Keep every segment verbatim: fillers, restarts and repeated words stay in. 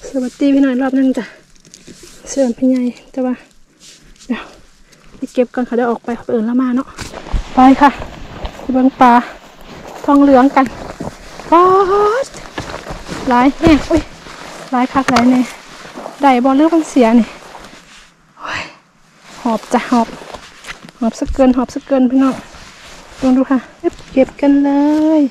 สวัสดีพี่หน่อยรอบนึงจ้ะเชิญพี่ใหญ่แต่ว่าเดี๋ยวไปเก็บก่อนเขาได้ออกไปเปิดละมาเนาะไปค่ะไปเบิ่งปลาทองเหลืองกันปอดหลายแห้งอุ้ยหลายคักหลายเนี่ยได้บอลเลือกมันเสียนี่หอบจ้ะหอบหอบสักเกินหอบสักเกินพี่น้องลองดูค่ะเก็บกันเลย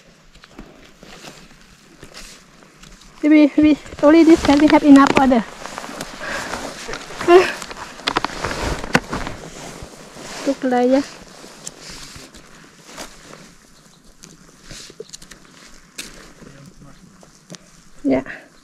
พี่บีพี่บี only this can we have enough order ทุกอะไรยะเนี่ย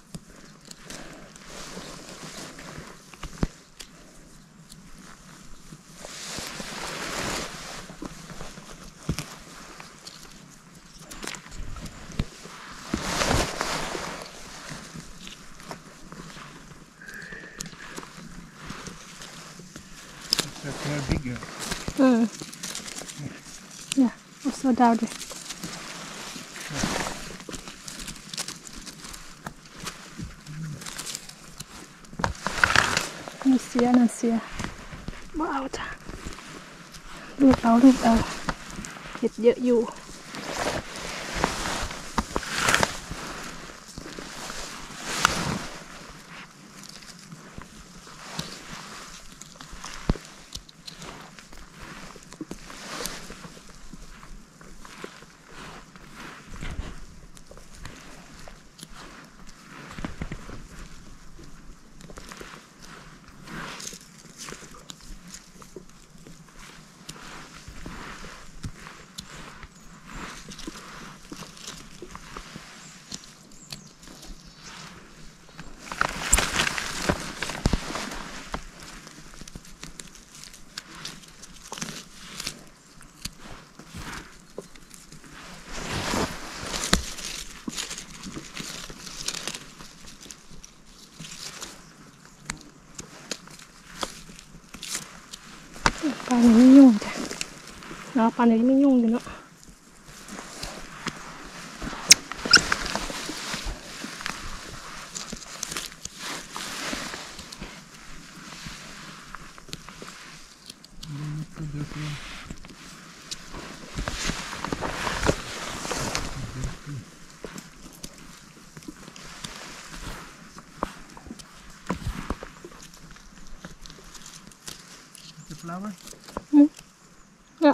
They're bigger. Mm. Yeah, also down there. Nanti ya, nanti ya. Wow,จ้ะลูกเอาลูกเอาเห็ดเยอะอยู่ปลาเนี่ยไม่ยุ่งจ้ะเราปลาเนี่ยไม่ยุ่งเลยเนาะ Flower? Mm. Ja.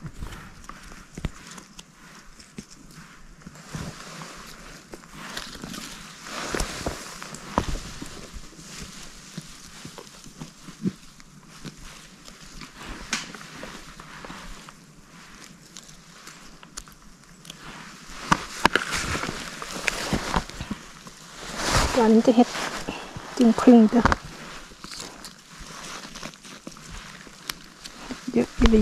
วันนี้จะเห็ดจริงครึ่งเด้อเยอะดี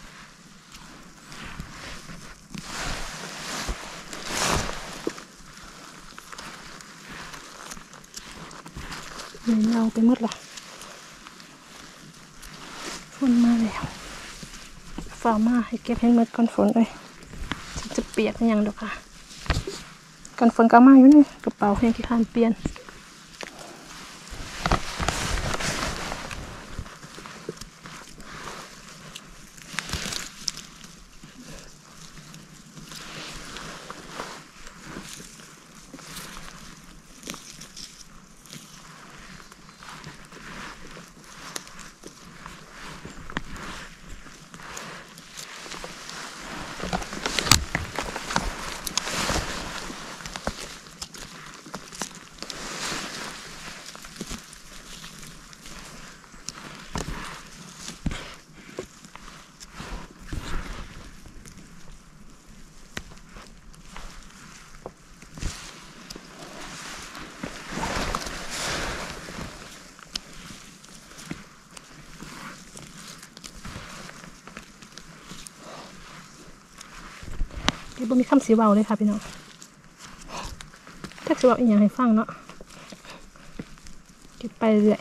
เลยเน่าไปหมดละฝนมาแล้วฝ่ามาให้เก็บให้หมดก่อนฝนเลยจะเปียกยังดอกค่ะกันฝนก็มาอยู่นี่กระเป๋าให้ที่ข้านเปลี่ยนเดี๋ยวบ่มีคำสีเบาเลยค่ะพี่น้องถ้าจะบอกอีกอย่างให้ฟังเนาะเก็บไปเรื่อย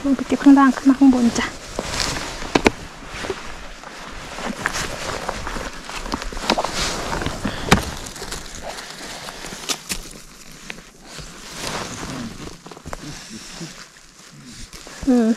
งไปเก็บข้างล่างขึ้นมาข้างบนจ้ะอืม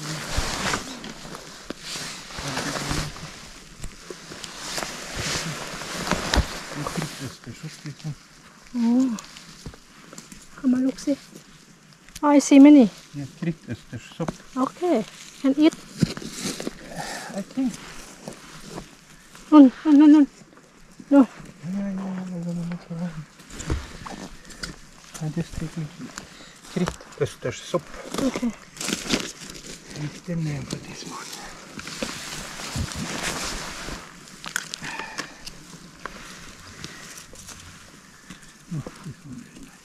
โอ้เข้ามาลูกสิเอาไอซีไหมนี่ Ja, krittösterssopp. โอเค and eat I think. นู่นนู่นนู่นนู่นนู่น Ja, ja, ja, ja, I just taking krittösterssopp. โอเค Lite mer på this one. Oh, this one is nice.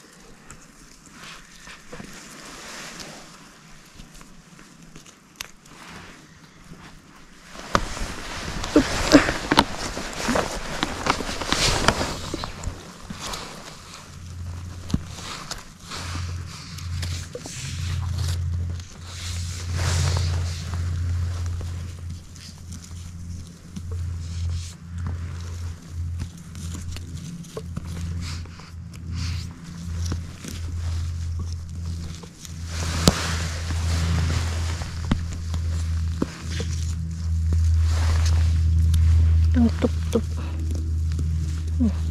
ต้องตุบตุบอืม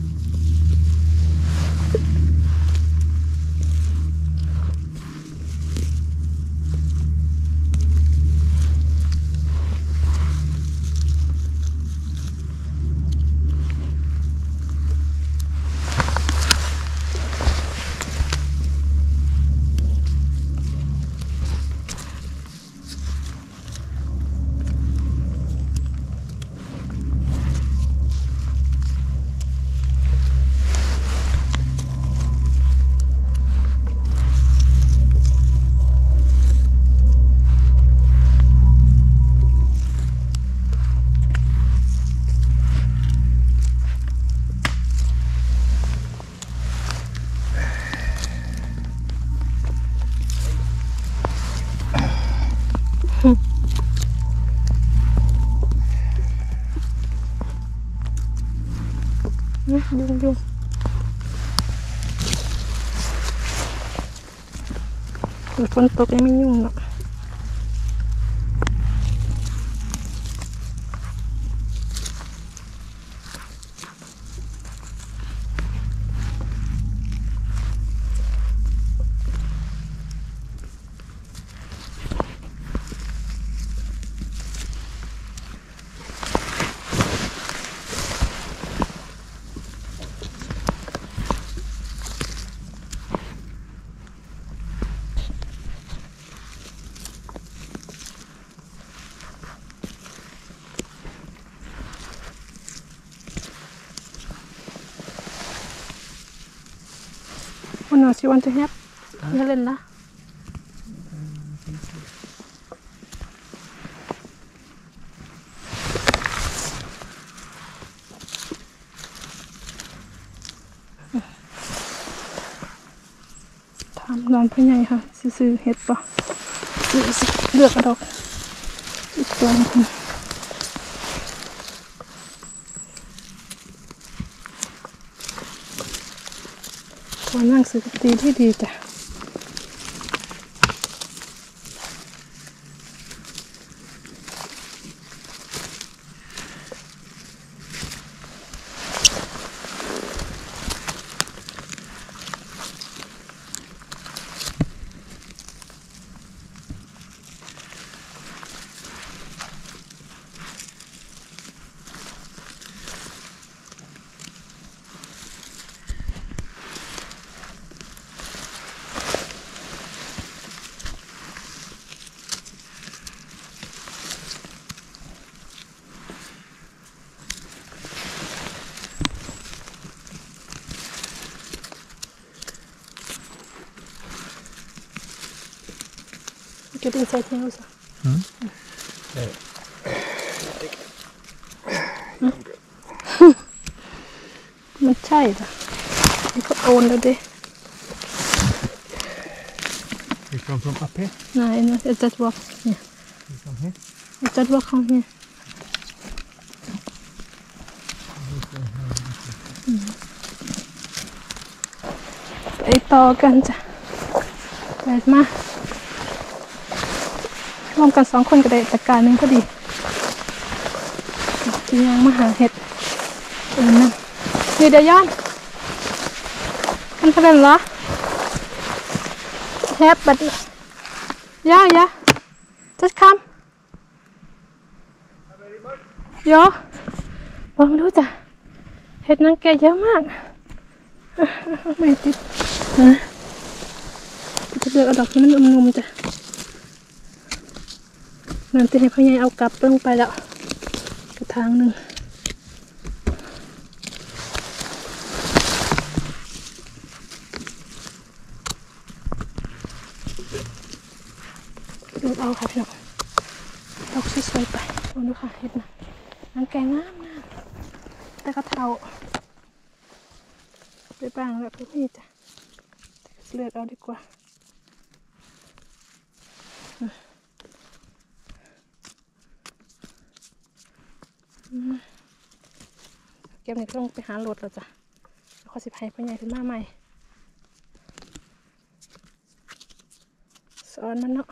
ยุ่งยุ่งฝนตกยังไม่ยุ่งเนาะวันนี้ชิวันจะแฮปอย่าเล่นนะทำนอนพ่อใหญ่ค่ะซื้อเห็ดปะเลือกกระดอกอีกตัวนึงตัวนั่งซื้อตีที่ดีจ้ะGet inside here also. Mm. Mm. มันใช่เหรอมันก็โอนแล้วดิ Yes, They come from up here. No, it's just walk. Yeah. They come here. It's just walk on here.ไปต่อกันจ้ะไปมาร่วมกันสองคนก็ได้จัดการหนึ่งก็ดีที่ยังมาหาเห็ดเออนั่นนี่เดี๋ยวย้อนกันเขาเล่นเหรอแฮปบัดย่าย่า just come โยลองดูจ้ะเห็ดนางแกเยอะมากไม่ติดนะจะเลือกเอาดอกที่มันนุ่มๆจ้ะนั่นที่ให้พ่อใหญ่เอากลับลงไปแล้วกระถางหนึ่งเลือกเอาค่ะพี่น้องดอกสวยๆไปลองดูค่ะเห็ดนะนางแกงามนะแต่ก็เท่าไปบ้างแล้วพี่จ้ะเลือกเอาดีกว่าเก็บในเครื่องไปหารถแล้วจ้ะแล้วก็สิบให้พ่อใหญ่ขึ้นมาใหม่สอนมันเนาะ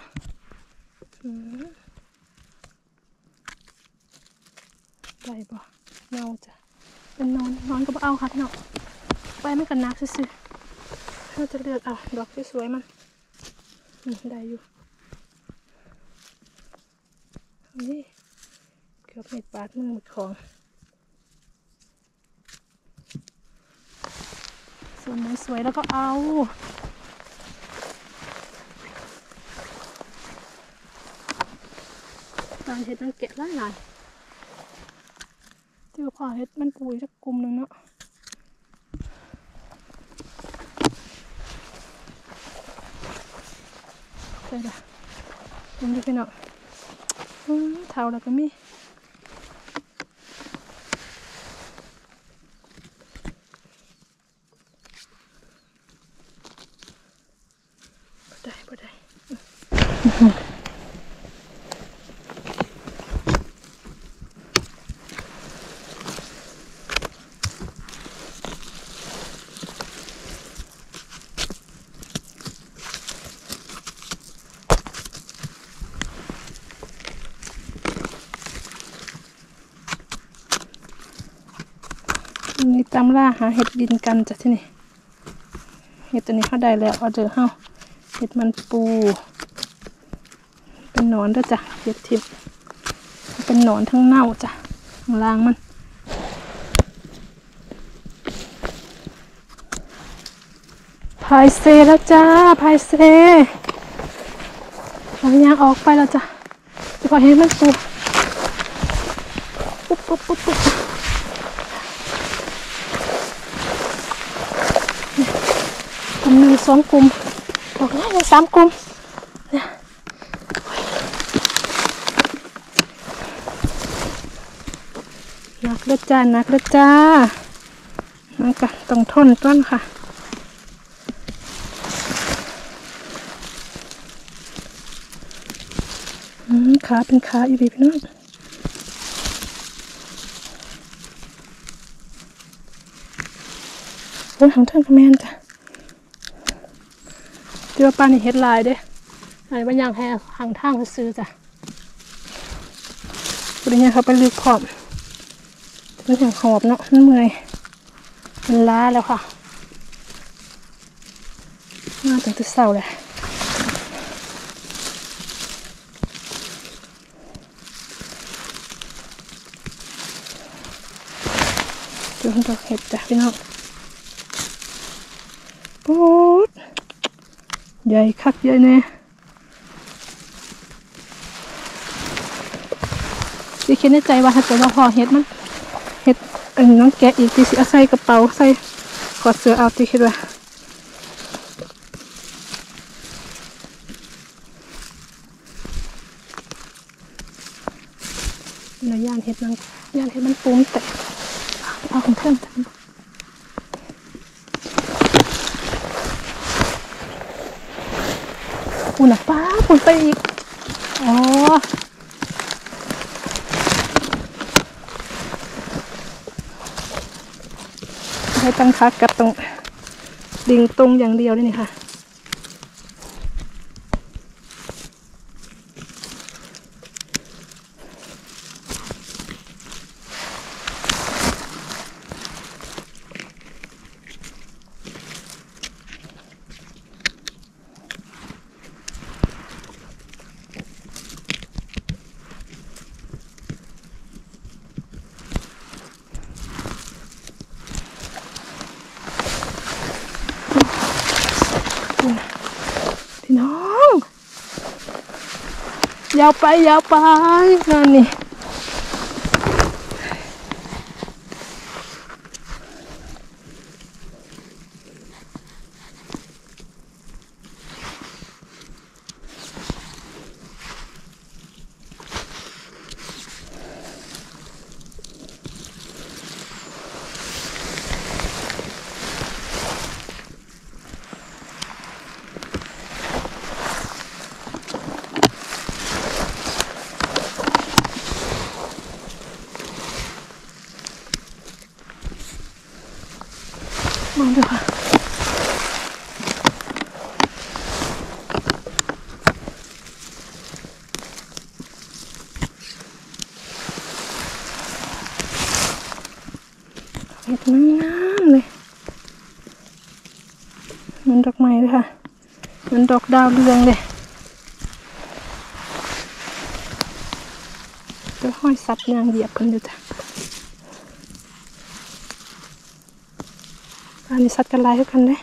ได้บ่เงาจ้ะเป็นนอนนอนก็บ่เอาค่ะพี่น้องไปไม่กันนักซื่อๆเราจะเลือกเอาดอกสวยๆมันได้อยู่นี่เกือบเม็ดบาทมือหมดของส่วนไหนสวยแล้วก็เอาตอนเห็ดมันเกะหลายๆที่ว่าพอเห็ดมันปุยสักกลุ่มหนึ่งเนาะใช่ละมันดูพี่เนาะเท่าแล้วก็มีบ่ได้บ่ได้นี่ตามล่าหาเห็ดดินกันจ้ะที่นี่เห็ดตัวนี้เขาได้แล้วเอาเจอเฮาเห็ดมันปูเป็นหนอนด้วยจ้ะเห็ดทิพย์เป็นหนอนทั้งเน่าจ้ะข้างล่างมันพายเซแล้วจ้าพายเซเรายางออกไปแล้วจ้ะพอเห็นมันปูปุ๊บปุ๊บปุ๊บปุ๊บกลุ่มหนึ่งสองกลุ่มออกได้เลยสามกลุ่มเนี่ยนักเลือดจ้านักเลือดจ้านักกะต้องทนต้นค่ะขาเป็นขาอยู่ดีพี่น้องโอ้ยของท่านคอมเมนต์จ้ะที่ว่าป้านี่เฮ็ดลายเด้อะไรบางอย่างให้ห่างทางซื้อจ้ะวันนี้เขาไปลึกขอบมันถึงขอบเนาะมันเมื่อยมันล้าแล้วค่ะมาตั้งแต่เช้าเลยดูดอกเห็ดจ้ะพี่น้องปุ๊ดใหญ่คักใหญ่แน่ดิคิดในใจว่าถ้าเกิดว่าพอเห็ดมันเห็ดอันน้องแกะอีกดิสิเอาใส่กระเป๋าใส่กอดเสื้อเอาดิคิดว่าแล้วย่านเห็ดมันย่านเห็ดมันปูมแต่เอาของเพื่อนทำอุ้ปุ่นอ่ะป้าปุ่นไปอีกอ๋อให้ตั้งคักกับตรงดิ่งตรงอย่างเดียวเลยนี่ค่ะพี่น้องยาวไปยาวไปนั่นนี่มองดูค่ะเห็ดงามๆเลยมันดอกไม้เลยค่ะมันดอกดาวเรืองเลยก็ห้อยสัตว์ยางเหยียบกันอยู่จ้ะอันนี้สัตว์กันลายเท่ากันเลย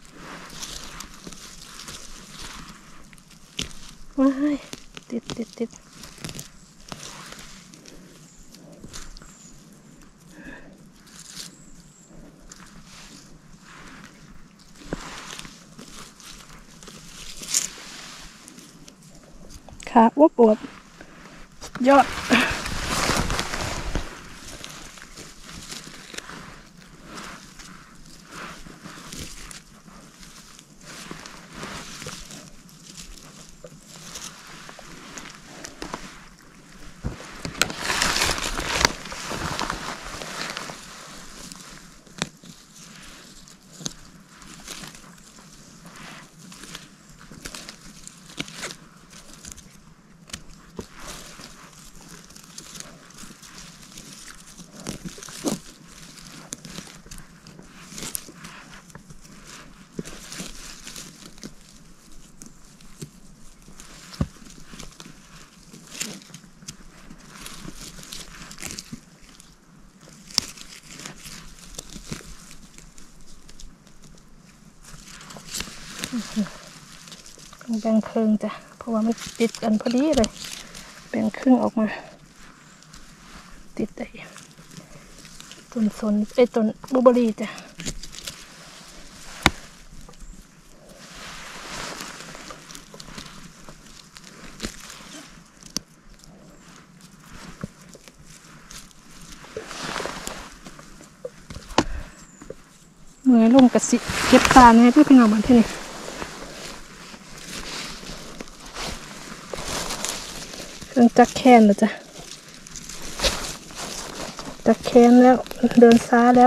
ว้ายติดติดติดขาอ้วปวดยอดแบ่งครึ่งจ้ะเพราะว่ามันติดกันพอดีเลยแบ่งครึ่งออกมาติดไอ้ต้นสนไอ้ต้นบลูเบอร์รี่จ้ะเหนื่อยลงกระสิเก็บตาเนี่ยเพื่อพี่น้องบ้านที่นี่เครื่องจักรแคนแล้วจ้ะจักรแคนแล้วเดินซ้าแล้ว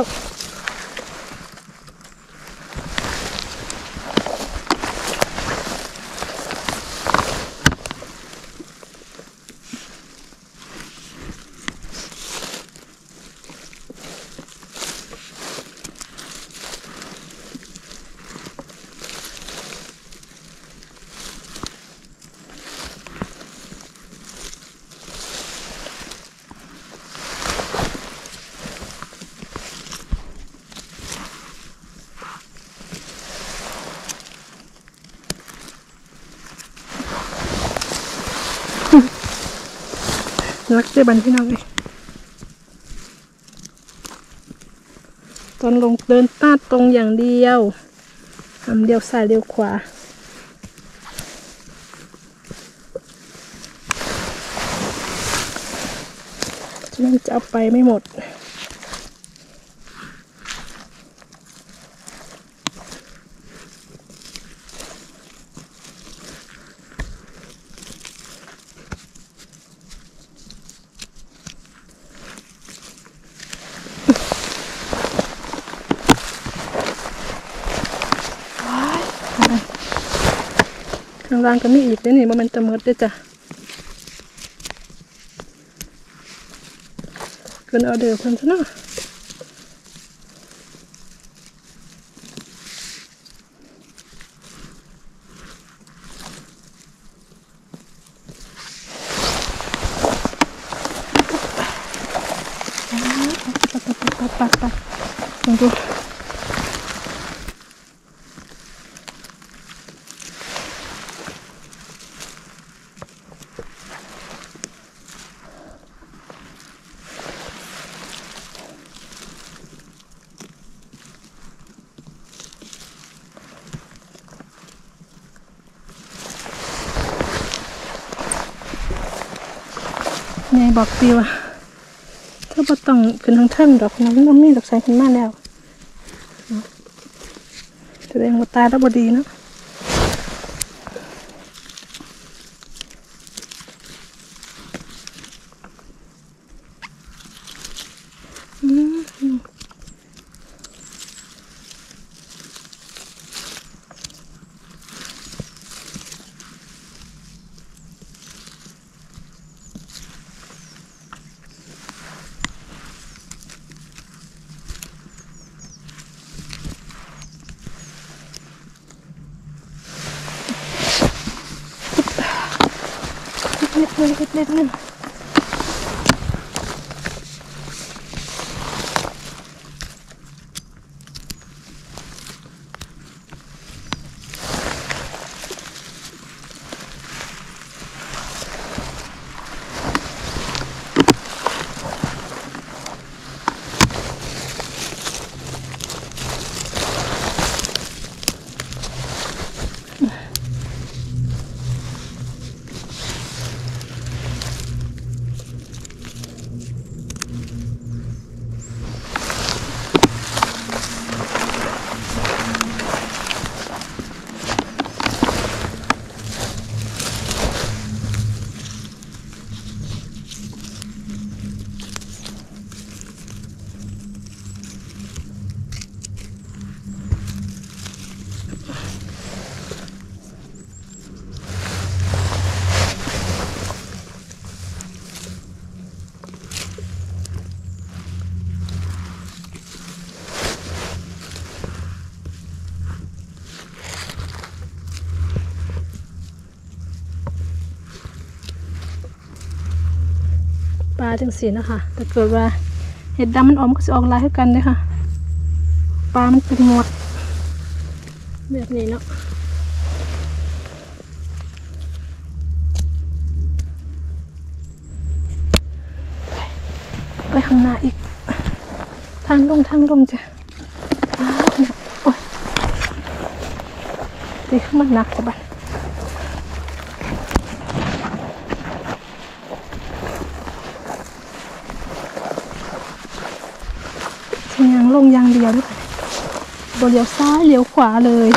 รักเจ้าบันพี่น้องเลยตอนลงเดินตาตรงอย่างเดียวทำเดียวซ้ายเดียวขวาฉะนั้นจะเอาไปไม่หมดทางล่างก็มีอีกนี่มันตะเมิดด้วยจ้ะเกินเอาเดือเพิ่นซะเนาะปัดปัดปัดลองดูยายบอกตีว่าถ้าบ่ต้องขึ้นทางเทิงดอกน้ำน้ำนี่ดอกใส่ขึ้นมาแล้วแสดงว่าตาแล้วบ่ดีเนาะเล็ดเลยเล็ดเล็ดนึงปลาจังสีนะคะแต่เกิดว่าเห็ดดำมันออมก็จะออกลายให้กันเลยค่ะปลามันเป็นหมดแบบนี้เนาะไปข้างหน้าอีกทางลงทางลงจ้ะโอ้ยตีขึ้นมันหนักจ้ะบ้านยังลงยางเดียวด้วยบนเลี้ยวซ้ายเลี้ยวขวาเลย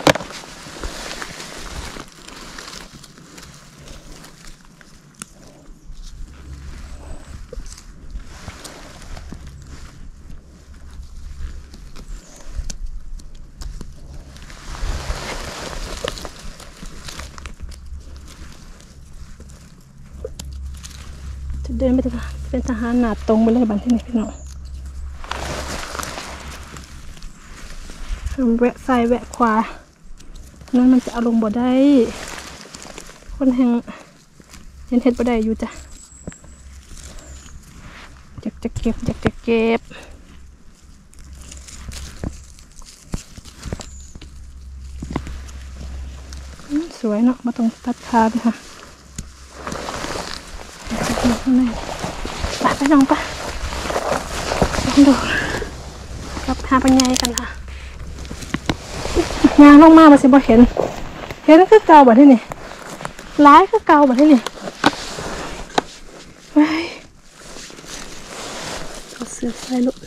จะเดินไปทางเป็นทหารหนาตรงไปเลยบ้านที่นี่พี่น้องแวะซ้ายแวะขวานั่นมันจะเอาลงบ่ได้คนแห่งเห็นเห็ดบ่ได้อยู่จ้ะอยากจะเก็บอยากจะเก็บสวยเนาะมาตรงตัดขาดค่ะข้างในไปไปน้องปะลองดูกับหาปัญญากันค่ะงานลงมามาสิบ่เห็นเห็นคือเก่าแบบที่นี่ร้ายคือเก่าแบบที่นี่ไปเอาเสื้อใส่ลูก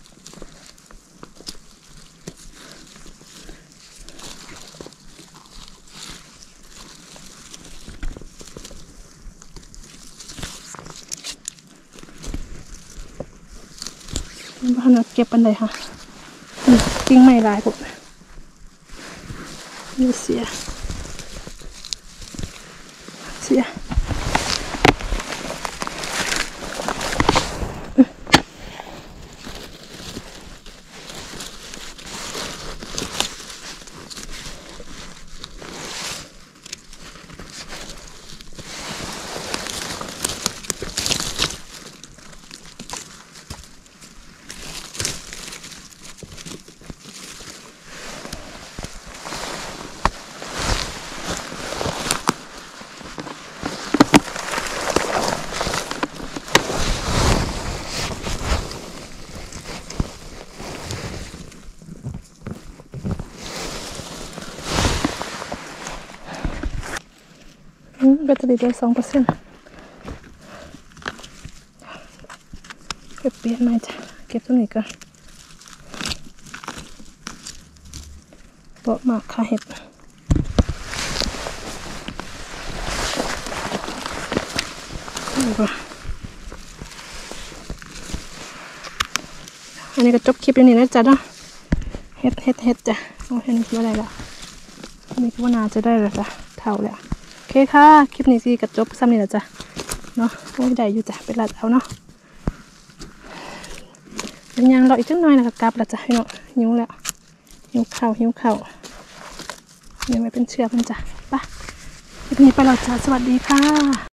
บ้านเราเก็บปันใดค่ะปิ้งไม่ร้ายปุ๊บนี่เสียสียแบตเตอรี่เหลือสองเปอร์เซ็นต์เก็บเปลี่ยนใหม่จ้ะเก็บตัวนี้ก่อนเปาะมากค่ะเห็ดนี่ก่อนอันนี้ก็จบคลิปอย่างนี้แล้วจ้ะเนาะเห็ดเห็ดเห็ดจ้ะโอ้เห็นว่าอะไรละอันนี้ก็ว่าน่าจะได้แล้วจ้ะเท่าแล้วโอเคค่ะคลิปนี้สิก็จบซ้ำนี่แหละจ้ะเนาะโอ้ยได้อยู่จ้ะเป็นลาดเอาเนาะเป็นยังรออีกจังหน่อยนะคะกลับแล้วจ้ะพี่น้องหิวแล้วหิวข้าวหิวข้าวยังไม่เป็นเชื้อมันจ้ะไปคลิปนี้ไปแล้วจ้ะสวัสดีค่ะ